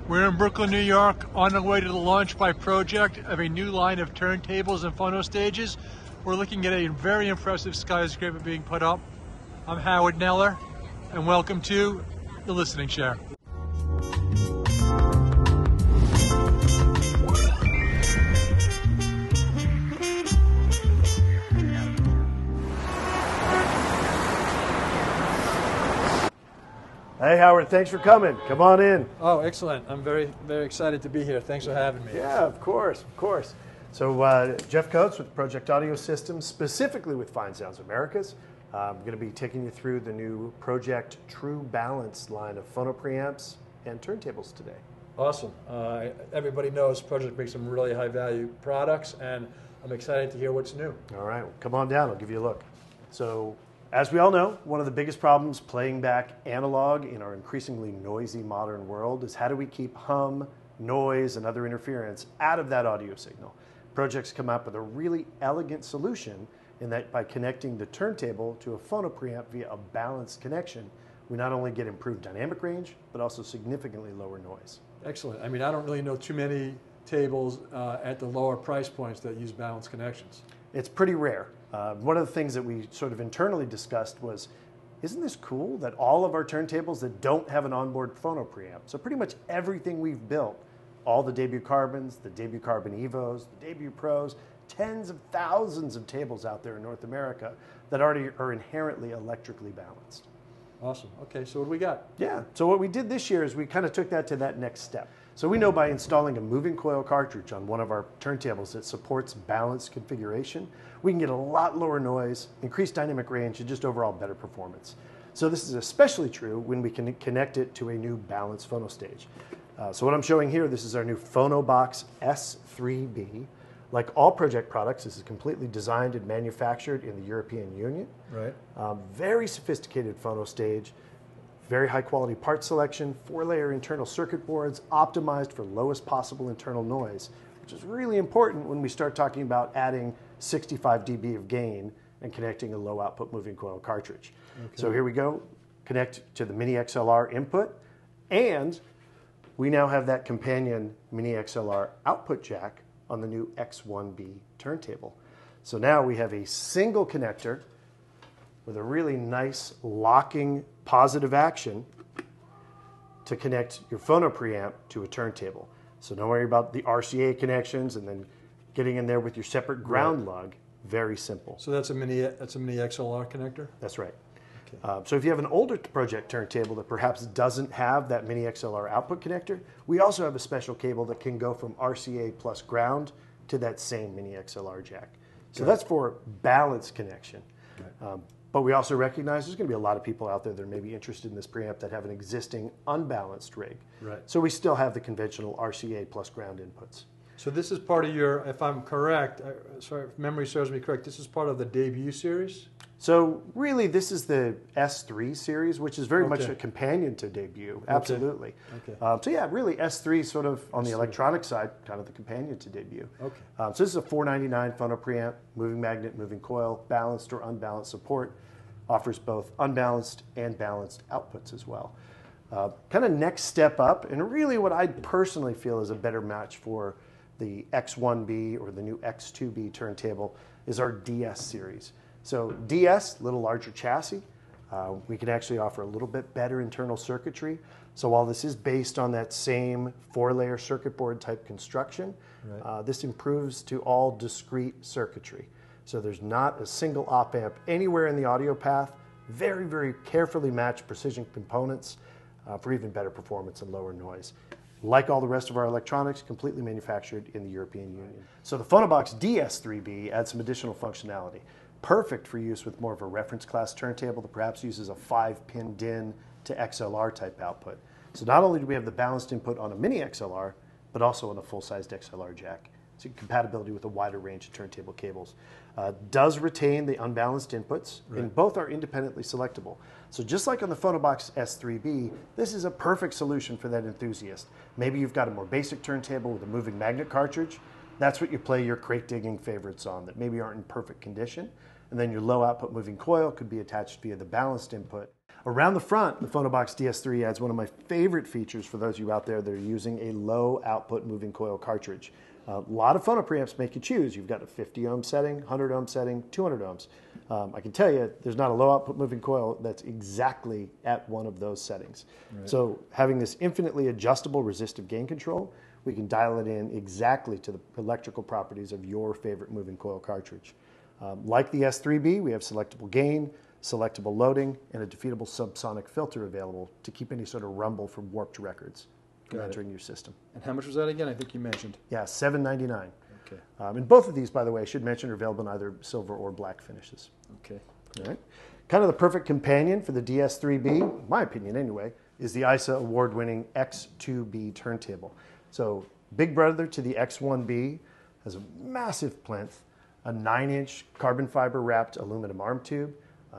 We're in Brooklyn, New York, on the way to the launch by Pro-Ject of a new line of turntables and Phonostages. We're looking at a very impressive skyscraper being put up. I'm Howard Neller, and welcome to The Listening Chair. Hey Howard, thanks for coming. Come on in. Oh, excellent. I'm very excited to be here. Thanks for having me. Yeah, of course. So Jeff Coates with Pro-Ject Audio Systems, specifically with Finesounds Americas. I'm going to be taking you through the new Pro-Ject True Balance line of phono preamps and turntables today. Awesome. Everybody knows Pro-Ject makes some really high value products, and I'm excited to hear what's new. All right, well, come on down. I'll give you a look. So, as we all know, one of the biggest problems playing back analog in our increasingly noisy modern world is how do we keep hum, noise, and other interference out of that audio signal. Pro-Ject's come up with a really elegant solution in that by connecting the turntable to a phono preamp via a balanced connection, we not only get improved dynamic range, but also significantly lower noise. Excellent. I mean, I don't really know too many tables at the lower price points that use balanced connections. It's pretty rare. One of the things that we sort of internally discussed was, isn't this cool that all of our turntables that don't have an onboard phono preamp, so pretty much everything we've built, all the debut Carbons, the debut Carbon Evos, the debut Pros, tens of thousands of tables out there in North America that already are inherently electrically balanced. Awesome. Okay, so what do we got? Yeah, so what we did this year is we kind of took that to that next step. So we know by installing a moving coil cartridge on one of our turntables that supports balanced configuration, we can get a lot lower noise, increased dynamic range, and just overall better performance. So this is especially true when we can connect it to a new balanced Phonostage. So what I'm showing here, this is our new Phonobox S3B. Like all Pro-Ject products, this is completely designed and manufactured in the European Union. Right. Very sophisticated Phonostage, very high quality part selection, 4-layer internal circuit boards, optimized for lowest possible internal noise, which is really important when we start talking about adding 65 dB of gain and connecting a low output moving coil cartridge. Okay. So here we go, connect to the Mini XLR input, and we now have that companion Mini XLR output jack on the new X1B turntable. So now we have a single connector with a really nice locking positive action to connect your phono preamp to a turntable. So don't worry about the RCA connections and then getting in there with your separate ground lug. Very simple. So that's a mini XLR connector? That's right. Okay. So if you have an older Pro-Ject turntable that perhaps doesn't have that Mini XLR output connector, we also have a special cable that can go from RCA plus ground to that same Mini XLR jack. So that's for balanced connection. Right. But we also recognize there's going to be a lot of people out there that are maybe interested in this preamp that have an existing unbalanced rig. Right. So we still have the conventional RCA plus ground inputs. So this is part of your, if I'm correct, sorry if memory serves me correct, this is part of the debut series? So really this is the S3 series, which is very much a companion to debut, absolutely. Okay. So yeah, really S3 sort of on the electronic side, kind of the companion to debut. Okay. So this is a $499 phono preamp, moving magnet, moving coil, balanced or unbalanced support, offers both unbalanced and balanced outputs as well. Kind of next step up, and really what I personally feel is a better match for the X1B or the new X2B turntable is our DS series. So DS, a little larger chassis, we can actually offer a little bit better internal circuitry. So while this is based on that same 4-layer circuit board type construction, this improves to all discrete circuitry. So there's not a single op amp anywhere in the audio path, very carefully matched precision components for even better performance and lower noise. Like all the rest of our electronics, completely manufactured in the European Union. So the Phonobox DS3B adds some additional functionality. Perfect for use with more of a reference class turntable that perhaps uses a 5-pin DIN to XLR type output. So not only do we have the balanced input on a Mini XLR, but also on a full-sized XLR jack. So compatibility with a wider range of turntable cables. Does retain the unbalanced inputs, and both are independently selectable. So just like on the Phonobox S3B, this is a perfect solution for that enthusiast. Maybe you've got a more basic turntable with a moving magnet cartridge. That's what you play your crate digging favorites on that maybe aren't in perfect condition. And then your low output moving coil could be attached via the balanced input. Around the front, the Phonobox DS3 adds one of my favorite features for those of you out there that are using a low output moving coil cartridge. A lot of phono preamps make you choose. You've got a 50 ohm setting, 100 ohm setting, 200 ohms. I can tell you there's not a low output moving coil that's exactly at one of those settings. Right. So having this infinitely adjustable resistive gain control, we can dial it in exactly to the electrical properties of your favorite moving coil cartridge. Like the S3B, we have selectable gain, selectable loading, and a defeatable subsonic filter available to keep any sort of rumble from warped records from entering your system. And how much was that again? I think you mentioned. Yeah, $799. Okay. And both of these, by the way, I should mention, are available in either silver or black finishes. Okay. All right. Kind of the perfect companion for the DS3B, my opinion anyway, is the ISA award-winning X2B turntable. So big brother to the X1B, has a massive plinth, a 9-inch carbon fiber wrapped aluminum arm tube,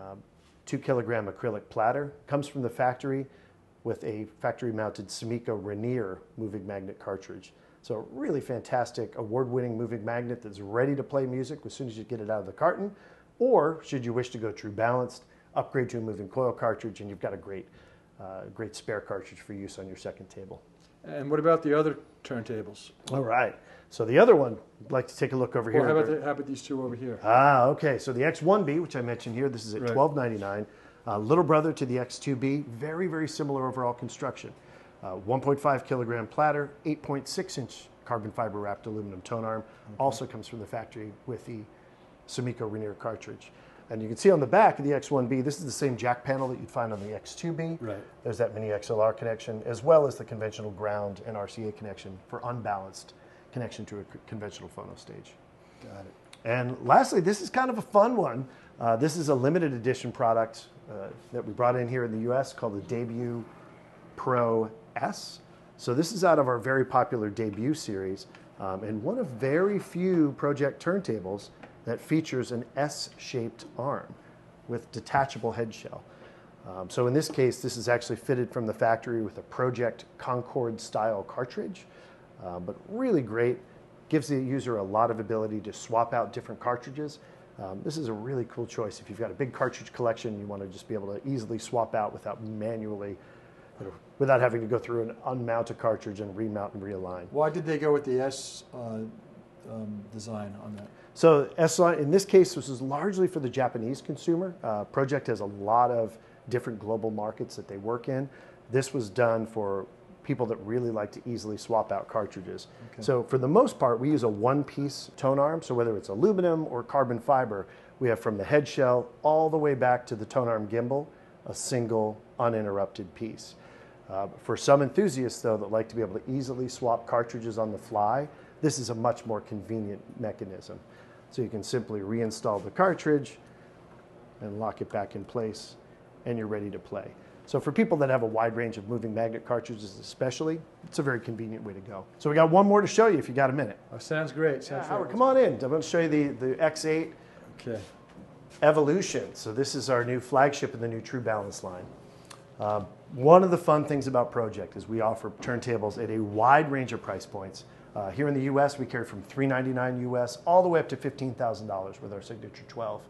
2 kilogram acrylic platter, comes from the factory with a factory mounted Sumiko Rainier moving magnet cartridge. So really fantastic award-winning moving magnet that's ready to play music as soon as you get it out of the carton, or should you wish to go true balanced, upgrade to a moving coil cartridge and you've got a great spare cartridge for use on your second table. And what about the other turntables? All right. So the other one, I'd like to take a look over here. Well, how about these two over here? Okay. So the X1B, which I mentioned here, this is at $12.99. Little brother to the X2B, very, very similar overall construction. 1.5 kilogram platter, 8.6-inch carbon fiber wrapped aluminum tone arm. Also comes from the factory with the Sumiko Rainier cartridge. And you can see on the back of the X1B, this is the same jack panel that you'd find on the X2B. Right. There's that mini XLR connection, as well as the conventional ground and RCA connection for unbalanced connection to a conventional Phonostage. Got it. And lastly, this is kind of a fun one. This is a limited edition product that we brought in here in the US called the Debut Pro S. So this is out of our very popular Debut series, and one of very few Pro-Ject turntables that features an S-shaped arm with detachable head shell. So in this case, this is actually fitted from the factory with a Pro-Ject Concorde style cartridge, but really great. Gives the user a lot of ability to swap out different cartridges. This is a really cool choice. If you've got a big cartridge collection, you want to just be able to easily swap out without manually, without having to go through and unmount a cartridge and remount and realign. Why did they go with the S design on that? So S-line, in this case, this is largely for the Japanese consumer. Pro-Ject has a lot of different global markets that they work in. This was done for people that really like to easily swap out cartridges. Okay. So for the most part, we use a one-piece tone arm. So whether it's aluminum or carbon fiber, we have from the head shell all the way back to the tone arm gimbal, a single uninterrupted piece. For some enthusiasts, though, that like to be able to easily swap cartridges on the fly, this is a much more convenient mechanism. So you can simply reinstall the cartridge and lock it back in place, and you're ready to play. So for people that have a wide range of moving magnet cartridges especially, it's a very convenient way to go. So we got one more to show you if you got a minute. Oh, sounds great. Howard, come on in. I'm going to show you the X8 Evolution. So this is our new flagship in the new True Balance line. One of the fun things about Pro-Ject is we offer turntables at a wide range of price points. Here in the US, we carry from $399 US all the way up to $15,000 with our Signature 12.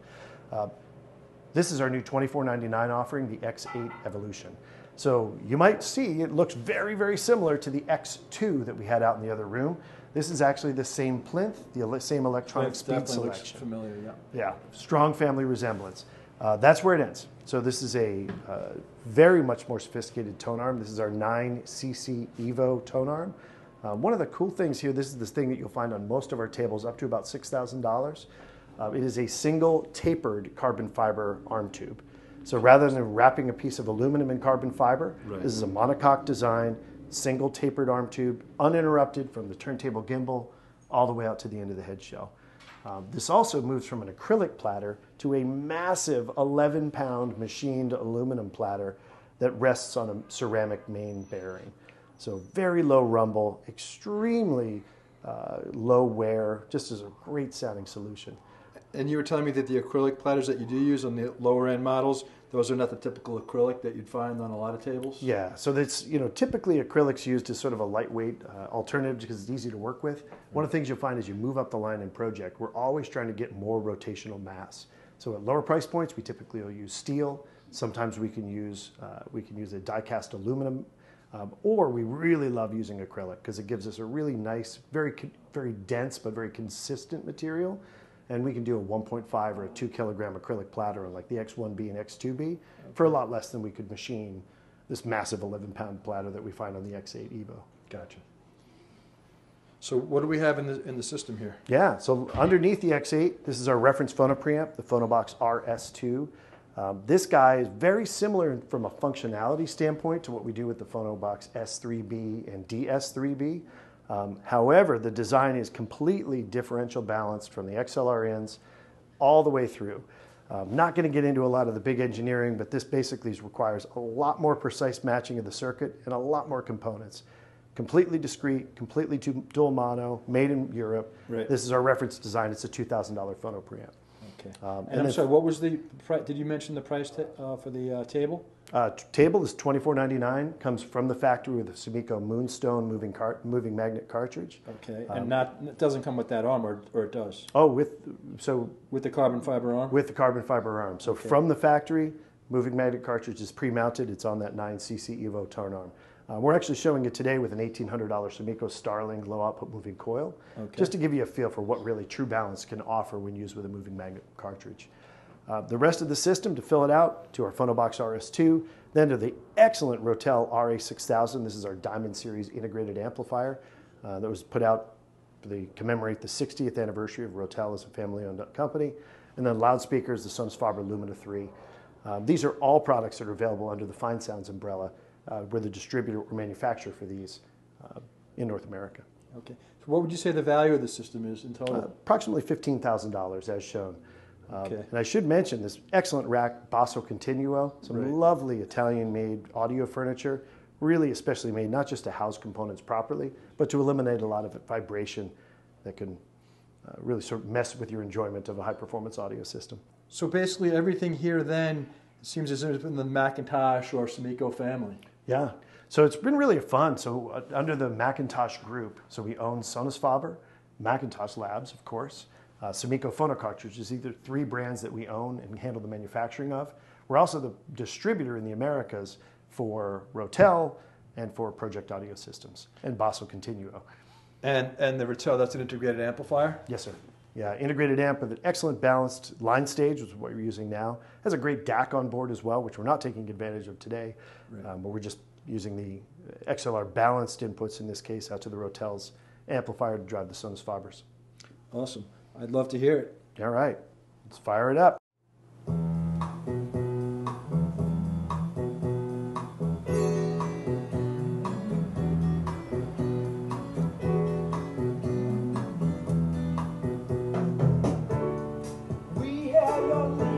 This is our new $24.99 offering, the X8 Evolution. So you might see it looks very, very similar to the X2 that we had out in the other room. This is actually the same plinth, the same electronic speed selection. Looks familiar, yeah. Yeah, strong family resemblance. That's where it ends. So this is a very much more sophisticated tone arm. This is our 9cc Evo tone arm. One of the cool things here, this is this thing that you'll find on most of our tables up to about $6,000. It is a single tapered carbon fiber arm tube. So rather than wrapping a piece of aluminum in carbon fiber, this is a monocoque design, single tapered arm tube, uninterrupted from the turntable gimbal all the way out to the end of the head shell. This also moves from an acrylic platter to a massive 11-pound machined aluminum platter that rests on a ceramic main bearing. So very low rumble, extremely low wear, just as a great sounding solution. And you were telling me that the acrylic platters that you do use on the lower end models, those are not the typical acrylic that you'd find on a lot of tables? Yeah, so that's, typically acrylic's used as sort of a lightweight alternative because it's easy to work with. One of the things you'll find as you move up the line in Pro-Ject, we're always trying to get more rotational mass. So at lower price points, we typically will use steel. Sometimes we can use a die-cast aluminum, or we really love using acrylic because it gives us a really nice, very dense but very consistent material. And we can do a 1.5 or a 2 kilogram acrylic platter on like the X1B and X2B for a lot less than we could machine this massive 11-pound platter that we find on the X8 Evo. Gotcha. So what do we have in the system here? Yeah, so underneath the X8, this is our reference phono preamp, the Phonobox RS2. This guy is very similar from a functionality standpoint to what we do with the Phonobox S3B and DS3B. However, the design is completely differential balanced from the XLR ends all the way through. Not going to get into a lot of the big engineering, but this basically requires a lot more precise matching of the circuit and a lot more components. Completely discrete, completely dual mono, made in Europe. Right. This is our reference design. It's a $2,000 phono preamp. Okay. And I'm sorry, what was the price? Did you mention the price for the table? Table is $24.99. Comes from the factory with a Sumiko Moonstone moving magnet cartridge. Okay, and it doesn't come with that arm, or it does? Oh, with the carbon fiber arm. With the carbon fiber arm. So okay. From the factory, moving magnet cartridge is pre-mounted. It's on that 9cc Evo tone arm. We're actually showing it today with an $1,800 Sumiko Starling low output moving coil, just to give you a feel for what really true balance can offer when used with a moving magnet cartridge. The rest of the system, to fill it out, to our Phonobox RS2, then to the excellent Rotel RA6000. This is our Diamond Series integrated amplifier that was put out to commemorate the 60th anniversary of Rotel as a family-owned company. And then loudspeakers, the Sonos Faber Lumina 3. These are all products that are available under the Finesounds umbrella. We're the distributor or manufacturer for these in North America. Okay. So what would you say the value of the system is in total? Approximately $15,000 as shown. Okay. And I should mention this excellent rack, Basso Continuo, some lovely Italian-made audio furniture, really especially made not just to house components properly, but to eliminate a lot of vibration that can really sort of mess with your enjoyment of a high-performance audio system. So basically everything here then seems as if it's in the Macintosh or Sumiko family. Yeah, so it's been really fun. So under the Macintosh group, so we own Sonos Faber, Macintosh Labs, of course, Sumiko Phono cartridges, either 3 brands that we own and handle the manufacturing of. We're also the distributor in the Americas for Rotel and for Pro-Ject audio systems, and Basso Continuo. And the Rotel, that's an integrated amplifier? Yes, sir. Yeah, integrated amp with an excellent balanced line stage, which is what we're using now. Has a great DAC on board as well, which we're not taking advantage of today, but we're just using the XLR balanced inputs in this case out to the Rotel's amplifier to drive the Sonos Fabers. Awesome. I'd love to hear it. All right, let's fire it up. We had your